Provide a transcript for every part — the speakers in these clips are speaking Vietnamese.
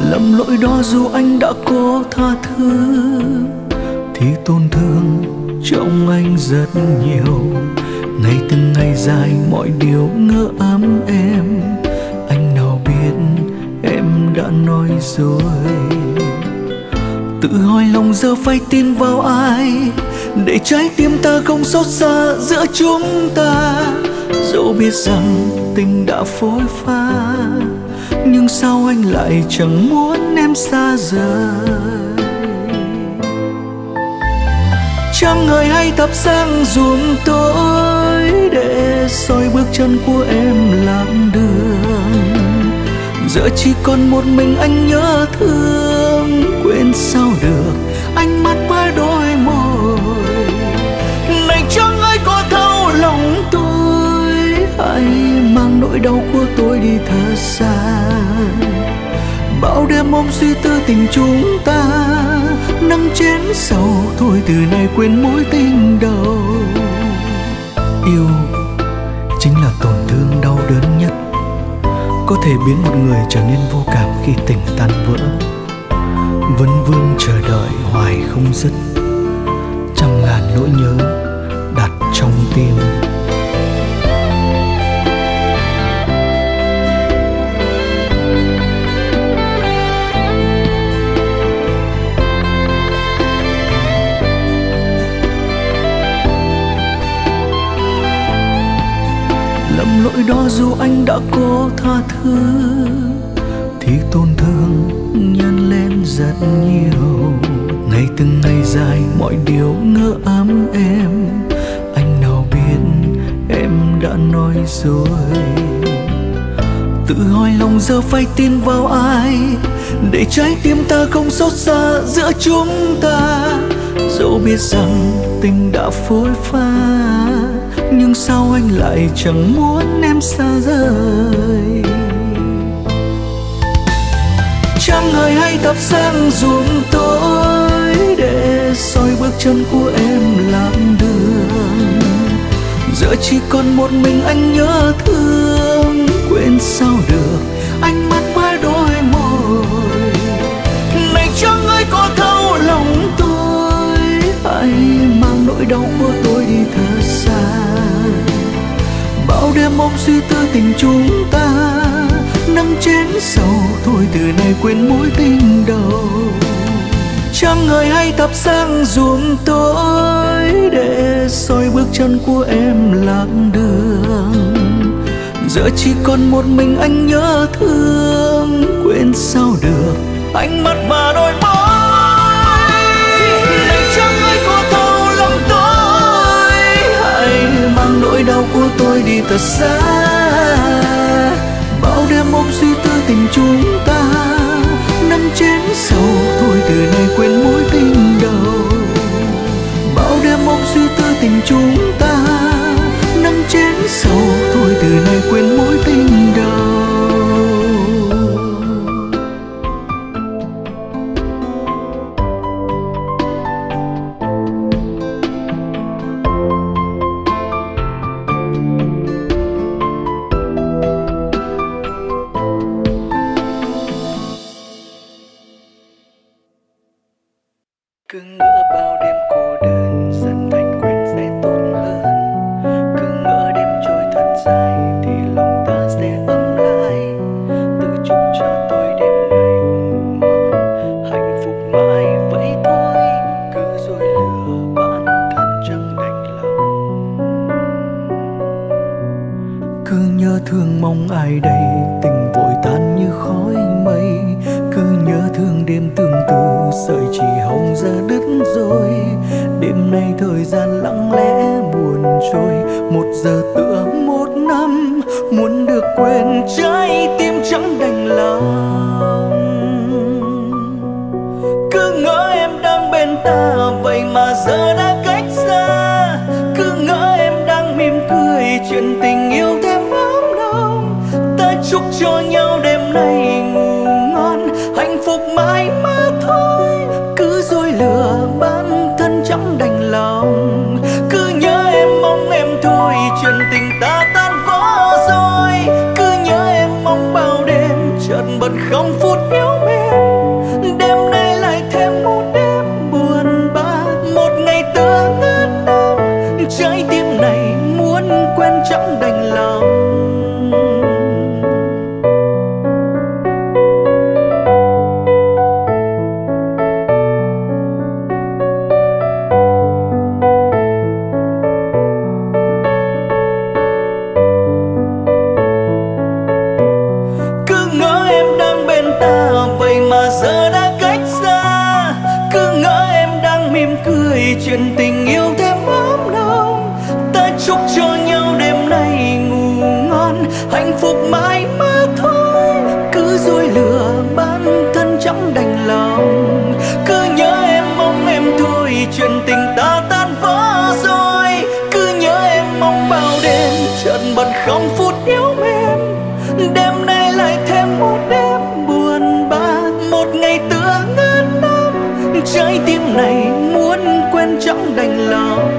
Lầm lỗi đó dù anh đã có tha thứ thì tổn thương trong anh rất nhiều. Ngày từng ngày dài mọi điều ngỡ ấm em, anh nào biết em đã nói dối. Tự hỏi lòng giờ phải tin vào ai để trái tim ta không xót xa giữa chúng ta. Dẫu biết rằng tình đã phôi pha, nhưng sao anh lại chẳng muốn em xa rời. Chẳng người hay thắp sáng giùm tôi để soi bước chân của em lạc đường. Giờ chỉ còn một mình anh nhớ thương, quên sao được ánh mắt với đôi môi. Này chẳng ai có thấu lòng tôi, hãy mang nỗi đau của tôi đi thật xa. Bao đêm ôm suy tư tình chúng ta, nâng chén sầu thôi từ nay quên mối tình đầu. Yêu chính là tổn thương đau đớn nhất, có thể biến một người trở nên vô cảm khi tình tan vỡ. Vấn vương chờ đợi hoài không dứt, trăm ngàn nỗi nhớ đặt trong tim. Lầm lỗi đó dù anh đã có tha thứ thì tổn thương nhân lên rất nhiều. Ngày từng ngày dài mọi điều ngỡ ấm em, anh nào biết em đã nói dối. Tự hỏi lòng giờ phải tin vào ai để trái tim ta không xót xa giữa chúng ta. Dẫu biết rằng tình đã phôi pha, nhưng sao anh lại chẳng muốn em xa rời. Chẳng người hay thắp sáng giùm tôi để soi bước chân của em lạc đường. Giờ chỉ còn một mình anh nhớ thương, quên sao được ánh mắt với đôi môi. Này chẳng ai có thấu lòng tôi, hãy mang nỗi đau của tôi đi thật xa. Bao đêm ôm suy tư tình chúng ta, nâng chén sầu thôi từ nay quên mối tình đầu. Chẳng người hay thắp sáng giùm tôi để soi bước chân của em lạc đường. Giờ chỉ còn một mình anh nhớ thương, quên sao được ánh mắt và đôi môi. Này chẳng ai có thấu lòng tôi, hãy mang nỗi đau của tôi đi thật xa. Bao đêm ôm suy tư tình chúng ta, nâng chén sầu thôi từ nay quên mối tình đầu. Bao đêm ôm suy tư tình chúng ta, nâng chén sầu thôi từ nay quên mối tình đầu. Cứ ngỡ bao đêm cô đơn dần thành quen sẽ tốt hơn. Cứ ngỡ đêm trôi thật dài thì lòng ta sẽ ấm lại. Tự chúc cho tôi đêm nay ngủ ngon, hạnh phúc mãi vậy thôi. Cứ dối lừa bản thân chẳng đành lòng. Cứ nhớ thương mong ai đây, tình vội tan như khói mây. Cứ nhớ thương đêm tương tư, sợi chỉ hồng giờ đứt rồi. Đêm nay thời gian lặng lẽ buồn trôi, 1 giờ tựa 1 năm. Muốn được quên trái tim chẳng đành lòng. Cứ ngỡ em đang bên ta, vậy mà giờ đã cách xa. Cứ ngỡ em đang mỉm cười, chuyện tình yêu thêm ấm nồng. Ta chúc cho nhau đêm nay ngủ ngon, hạnh phúc mãi mà thôi. Cứ dối lừa bản thân chẳng đành lòng. Cứ nhớ em mong em thôi, chuyện tình ta tan vỡ rồi. Cứ nhớ em mong bao đêm chợt bật không phút yếu mềm. chuyện tình yêu thêm ấm nồng. Ta chúc cho nhau đêm nay ngủ ngon, hạnh phúc mãi mà thôi. Cứ dối lừa bản thân chẳng đành lòng, cứ nhớ em mong em thôi, chuyện tình ta tan vỡ rồi. Cứ nhớ em mong bao đêm chợt bật không phút yếu mềm. Đêm nay lại thêm một đêm buồn bã, một ngày tựa ngàn năm. Trái tim này muốn quên chẳng đành lòng.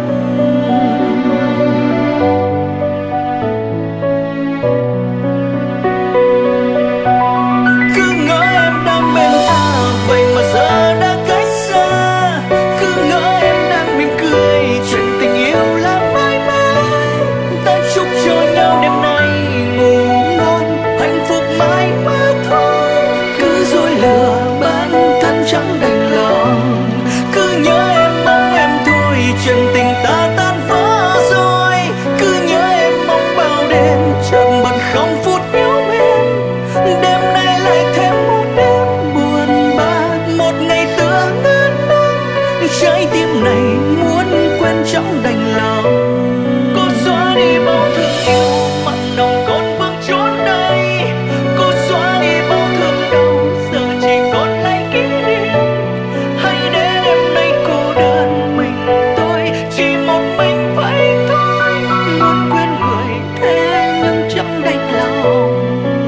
Cứ ngỡ em đang bên ta, vậy mà giờ đã cách xa. Cứ ngỡ em đang mỉm cười, chuyện tình yêu là mãi mãi. Ta chúc cho nhau đêm nay ngủ ngon, hạnh phúc mãi mà thôi. Cứ dối lừa bản thân chẳng đành lòng, cứ nhớ em mong em thôi, chuyện tình ta tan vỡ rồi. Cứ nhớ em mong bao đêm chợt bật không phút yếu mềm. Đêm nay lại thêm một đêm buồn bã, một ngày tựa ngàn năm. Trái tim này muốn quên chẳng đành lòng. Cô xóa đi bao thương yêu mặn nồng còn vương chốn đây. Cô xóa đi bao thương đau, giờ chỉ còn lại kỷ niệm. Hãy để đêm nay cô đơn mình tôi, chỉ một mình vậy thôi. Muốn quên người thế nhưng chẳng đành lòng.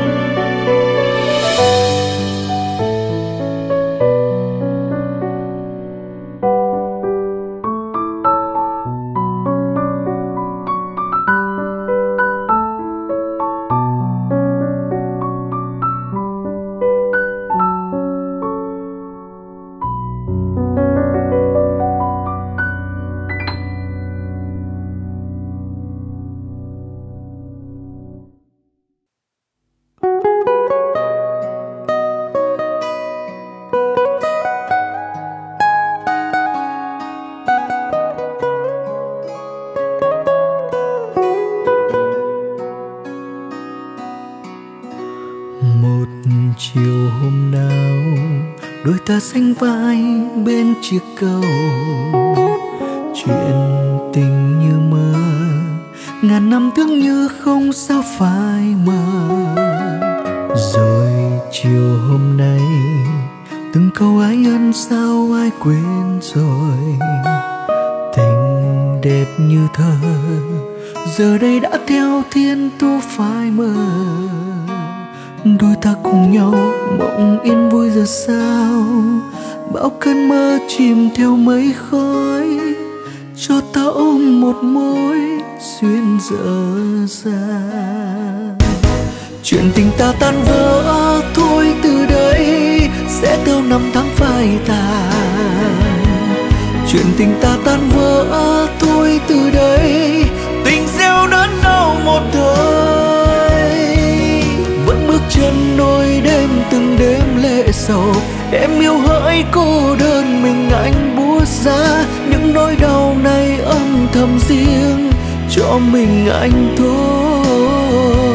Một chiều hôm nào, đôi ta sánh vai bên chiếc cầu. Chuyện tình như mơ, ngàn năm tưởng như không sao phải mơ. Rồi chiều hôm nay, từng câu ái ân sao ai quên rồi. Tình đẹp như thơ, giờ đây đã theo thiên tu phai mờ. Đôi ta cùng nhau mộng yên vui giờ sao, bao cơn mơ chìm theo mây khói. Cho ta ôm một mối duyên dở dang. Chuyện tình ta tan vỡ thôi, từ đây sẽ theo năm tháng phai tàn. Chuyện tình ta tan vỡ thôi, từ đây tình gieo đớn đau một thời. Vẫn bước chân đôi đêm từng đêm lệ sầu. Em yêu hỡi cô đơn mình anh buốt ra, những nỗi đau này âm thầm riêng cho mình anh thôi.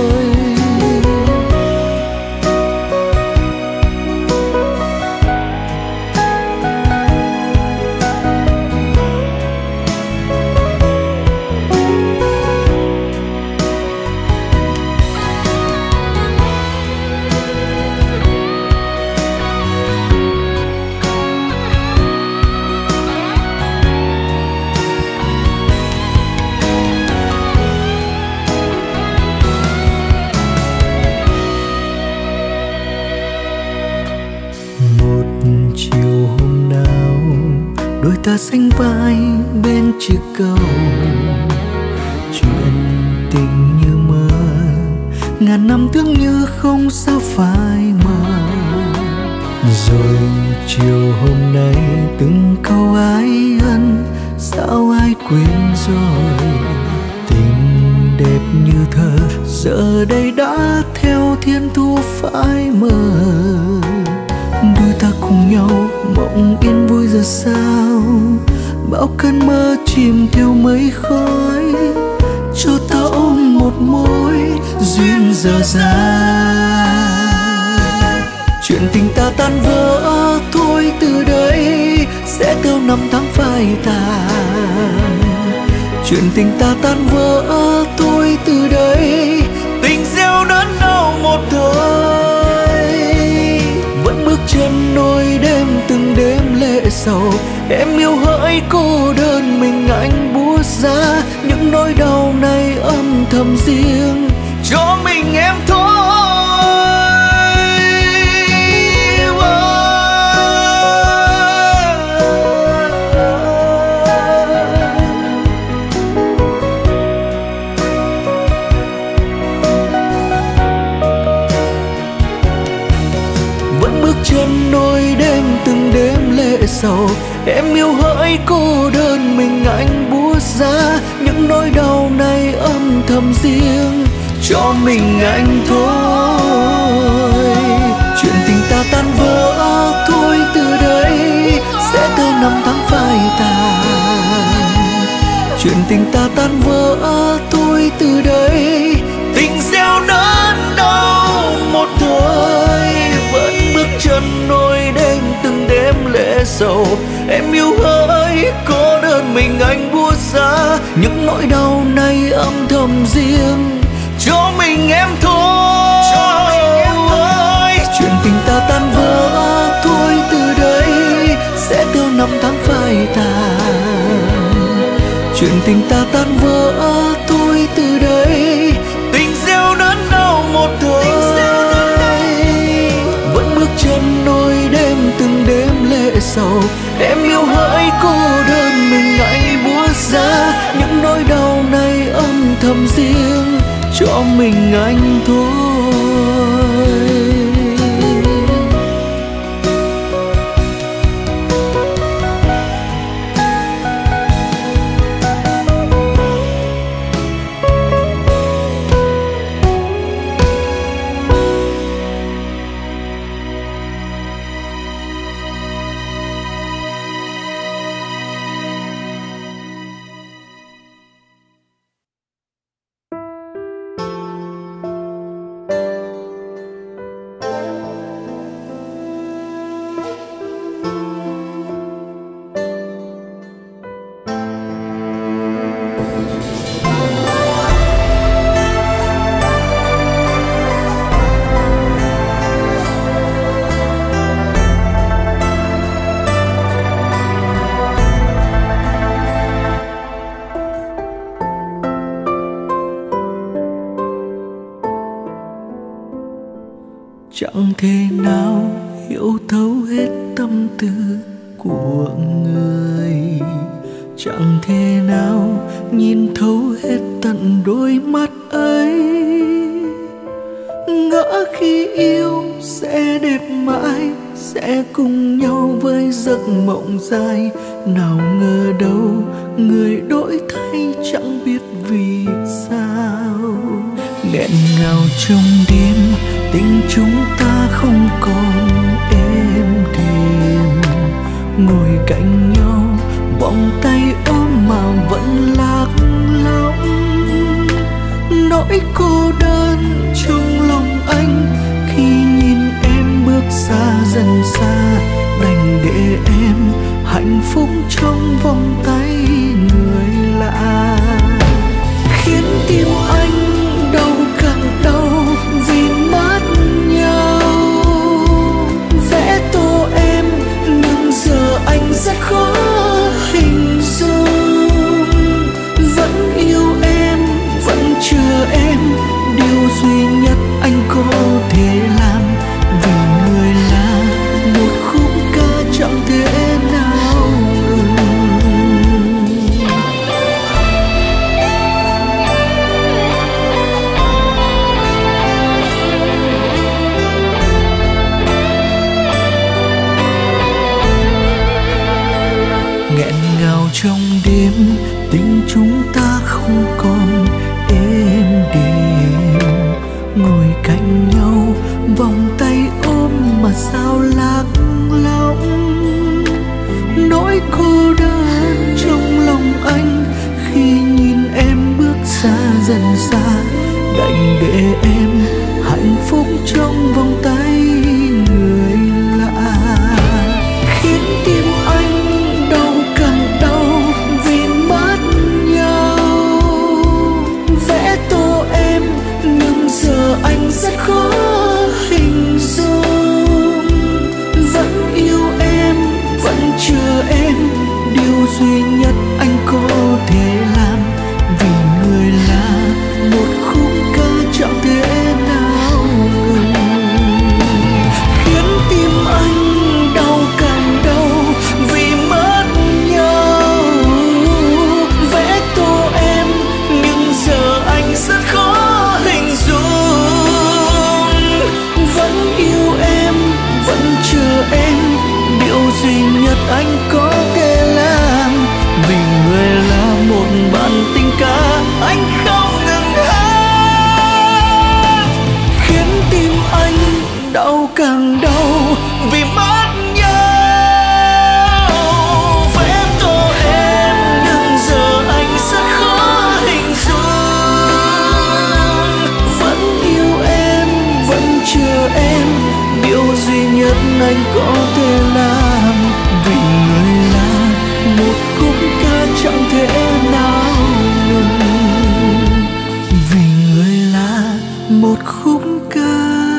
Đôi ta sánh vai bên chiếc cầu. Chuyện tình như mơ, ngàn năm tưởng như không sao phải mơ. Rồi chiều hôm nay từng câu ái ân sao ai quên rồi. Tình đẹp như thơ giờ đây đã theo thiên thu phai mờ. Đôi ta cùng nhau mộng yên vui giờ sao, bao cơn mơ chìm theo mây khói. Cho ta ôm một mối duyên dở dang. Chuyện tình ta tan vỡ thôi, từ đây sẽ theo năm tháng phai phai tàn. Chuyện tình ta tan vỡ tôi từ đây, tình gieo đớn đau một thời. Vẫn bước chân nối đêm từng đêm lệ sầu, em yêu hỡi cô đơn mình anh buốt ra những nỗi đau này âm thầm riêng cho mình em thôi. Vẫn bước chân nối đêm từng đêm lệ sầu, em yêu hỡi cô đơn mình anh buốt ra những nỗi đau này âm thầm riêng cho mình anh thôi. Chuyện tình ta tan vỡ thôi từ đây sẽ tới năm tháng phai tàn. Chuyện tình ta tan vỡ thôi từ đây, tình gieo đớn đau một thời. Vẫn bước chân nối đêm từng đêm lệ sầu, em yêu hỡi cô đơn mình anh buốt ra những nỗi đau này âm thầm riêng cho mình em thôi. Chuyện tình ta tan vỡ thôi từ đây sẽ theo năm tháng phai tàn. Chuyện tình ta tan vỡ thôi từ đây, tình gieo đớn đau một thời. Vẫn bước chân nối đêm từng đêm lệ sầu, em yêu hỡi cô đơn mình anh buốt ra những nỗi đau này âm thầm riêng cho mình anh thôi. Chẳng thể nào hiểu thấu hết tâm tư của người, chẳng thể nào nhìn thấu hết tận đôi mắt ấy. Ngỡ khi yêu sẽ đẹp mãi, sẽ cùng nhau với giấc mộng dài. Nào ngờ đâu người đổi thay chẳng biết vì sao. Nghẹn ngào trong đêm tình chúng ta không còn êm đềm. Ngồi cạnh nhau vòng tay ôm mà vẫn lạc lõng. Nỗi cô đơn trong lòng anh khi nhìn em bước xa dần xa. Đành để em hạnh phúc trong vòng tay người lạ, khiến tim anh đau càng đau vì mất anh có thể làm, vì người là một bản tình ca anh không ngừng hát, khiến tim anh đau càng đau vì mất nhau. Vẽ tô em nhưng giờ anh rất khó hình dung, vẫn yêu em vẫn chờ em, điều duy nhất anh có thể làm, vì người là một khúc ca chẳng thể nào ngừng, vì người là một khúc ca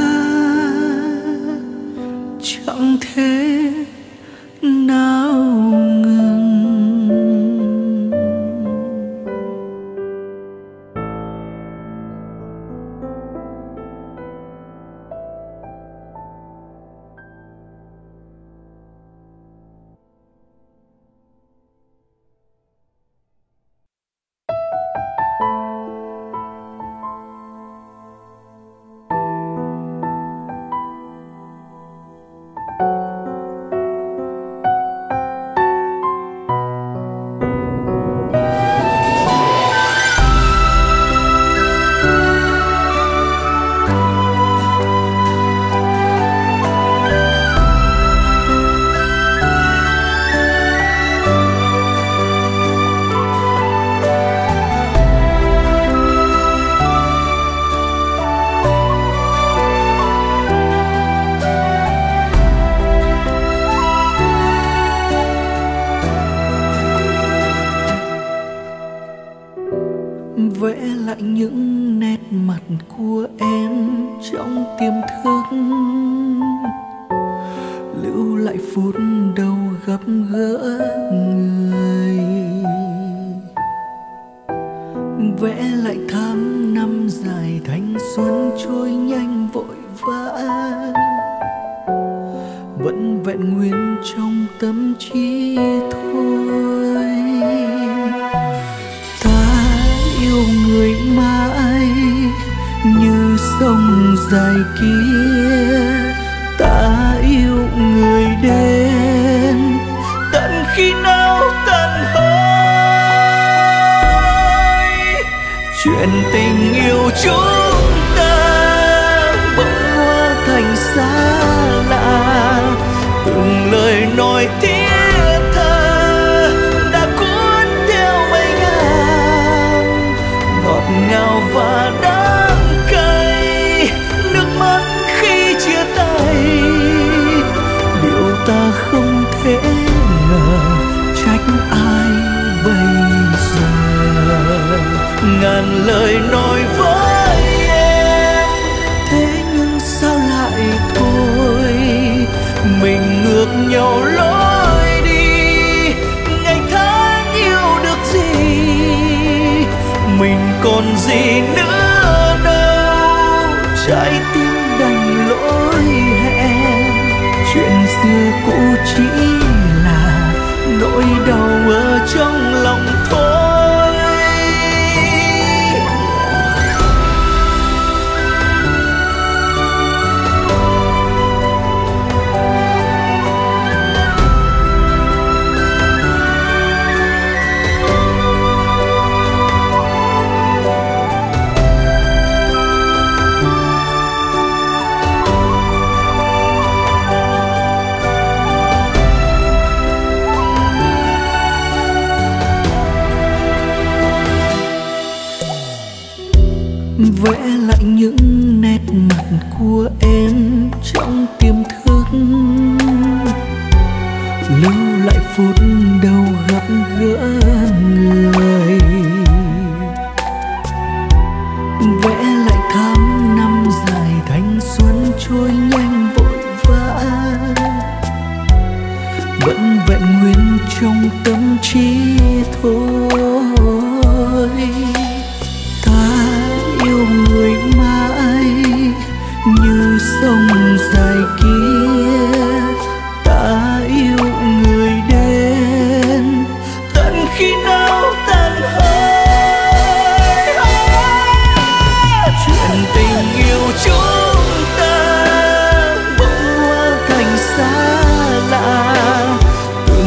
chẳng thể nào ngừng. Vẽ lại những nét mặt của em trong tiềm thức, lưu lại phút đầu gặp gỡ người, vẽ lại tháng năm dài thanh xuân trôi nhanh vội vã, vẫn vẹn nguyên trong tâm trí thôi. Yêu người mãi như sông dài kia, ta yêu người đến tận khi nào tận hơi. Chuyện tình yêu chúng ta bỗng hóa thành xa lạ, từng lời nói thiết tha đã cuốn theo mây ngàn, ngọt ngào và đắng cay, nước mắt khi chia tay. Điều ta không thể ngờ trách ai bây giờ, ngàn lời nói với em, thế nhưng sao lại thôi, mình ngược nhau lối đi. Ngày tháng yêu được gì, mình còn gì nữa đâu, trái tim đành lỗi hẹn. Chuyện xưa cũ chỉ là nỗi đau ở trong lòng thôi. Vẽ lại những nét mặt của em trong tiềm thức, lưu lại phút đầu gặp gỡ người, vẽ lại tháng năm dài thanh xuân trôi nhanh vội vã, vẫn vẹn nguyên trong tâm trí thôi. Yêu người mãi như sông dài kia, ta yêu người đến tận khi nào tàn hơi. Chuyện tình yêu chúng ta bỗng hóa thành xa lạ, từng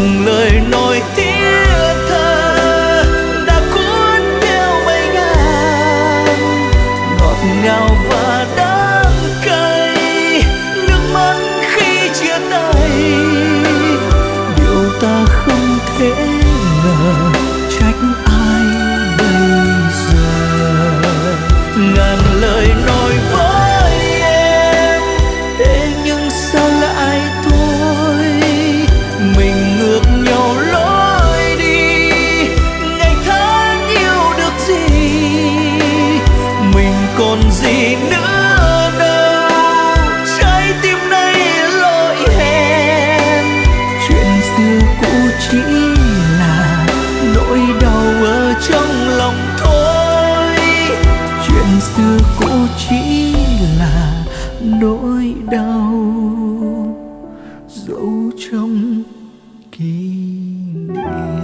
nỗi đau, dẫu trong kỷ niệm.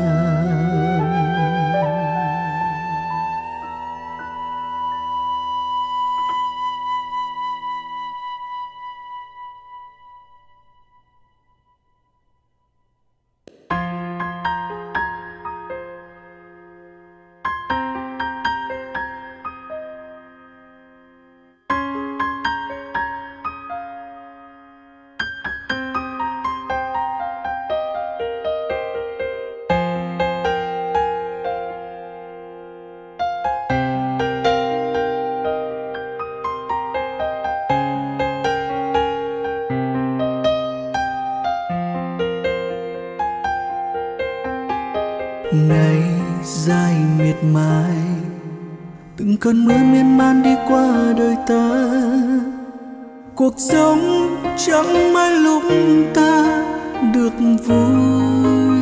Ngày dài miệt mài, từng cơn mưa miên man đi qua đời ta. Cuộc sống chẳng mấy lúc ta được vui.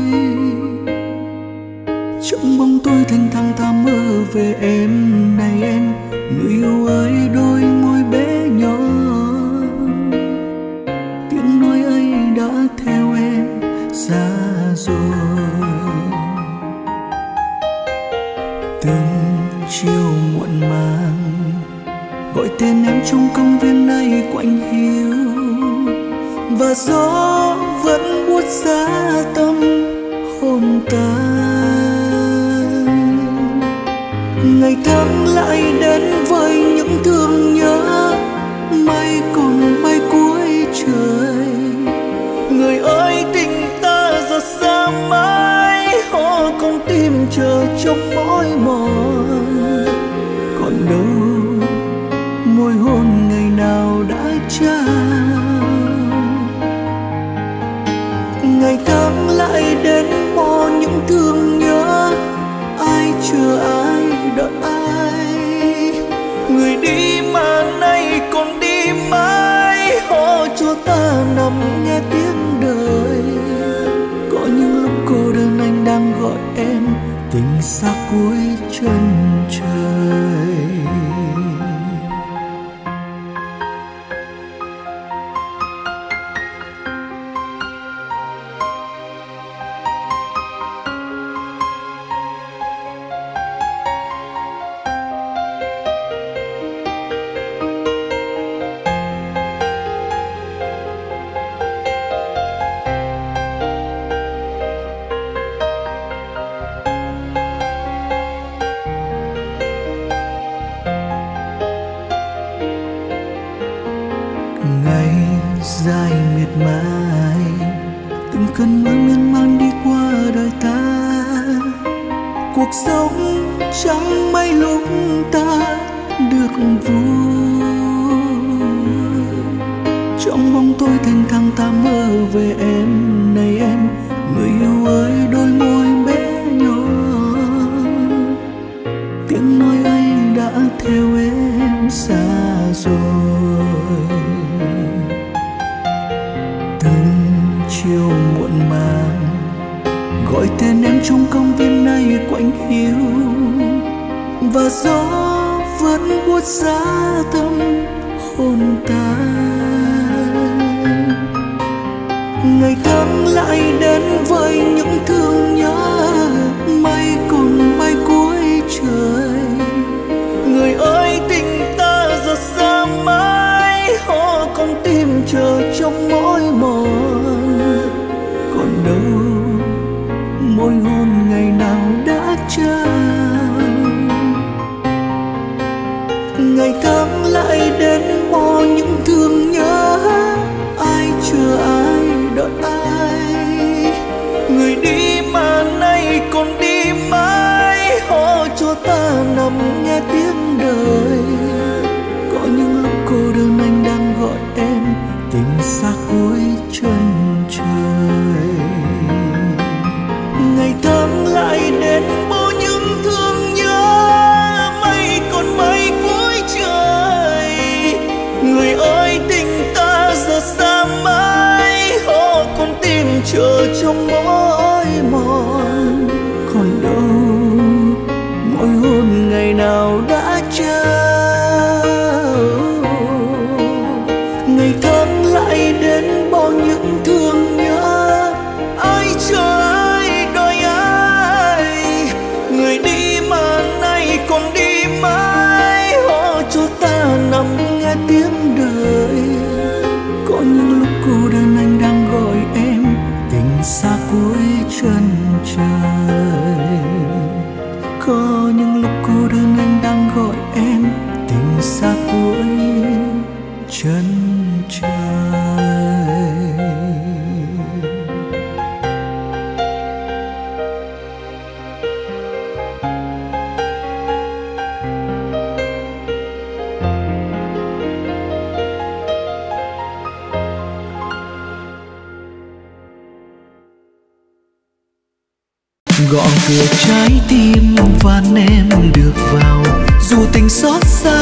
Trong bóng tối thanh thang ta mơ về em. Này em, người yêu ơi, đôi môi bé nhỏ. Tiếng nói ấy đã theo em xa rồi. Từng chiều muộn màng gọi tên em trong công viên này quạnh hiu, và gió vẫn buốt giá tâm hồn ta. Ngày tháng lại đến với những thương nhớ, mây còn bay cuối trời. Người ơi, tình ta giờ xa mãi, họ con tim chờ trong mỏi mòn. Còn đâu môi hôn ngày nào đã trao. Ngày tháng lại đến bỏ những thương nhớ, ai chờ ai đợi ai. Người đi mà nay còn đi mãi, họ cho ta nằm nghe tiếng đời. Có những lúc cô đơn anh đang gọi em, tình xa cuối chân trời. Ngày dài miệt mài, từng cơn mưa miên man đi qua đời ta. Cuộc sống chẳng mấy lúc ta được vui. Trong bóng tối thanh thang ta mơ về em. Này em, người yêu ơi, đôi môi bé nhỏ. Tiếng nói ấy đã theo em xa rồi. Chiều muộn màng gọi tên em trong công viên này quạnh hiu, và gió vẫn buốt giá tâm hồn ta. Ngày tháng lại đến với những thương nhớ, mây còn bay cuối trời. Người ơi, tình ta giờ xa mãi, họ con tim chờ trong mỏi mòn. Còn đâu môi hôn ngày nào đã trao. Ngày tháng lại đến bỏ những thương nhớ, ai chờ ai đợi ai. Người đi mà nay còn đi mãi, họ cho ta nằm nghe tiếng đời. Có những lúc cô đơn anh đang gọi em, tình xa cuối chân trời. Ngày tháng lại đến bao những thương nhớ, mây còn mây cuối trời. Người ơi, tình ta giờ xa mãi, họ con tim chờ trong mỏi mòn. Còn đâu môi hôn ngày nào đã trao. ngày tháng lại đến bao những thương nhớ. Ai chờ ai đợi ai, người đi mà nay còn đi mãi, họ cho ta nằm nghe tiếng đời. Có những lúc cô đơn anh đang gọi em, tình xa cuối chân trời. Có những lúc cô đơn anh đang gọi em, tình xa cuối chân trời. Gõ cửa trái tim van em được vào, dù tình xót xa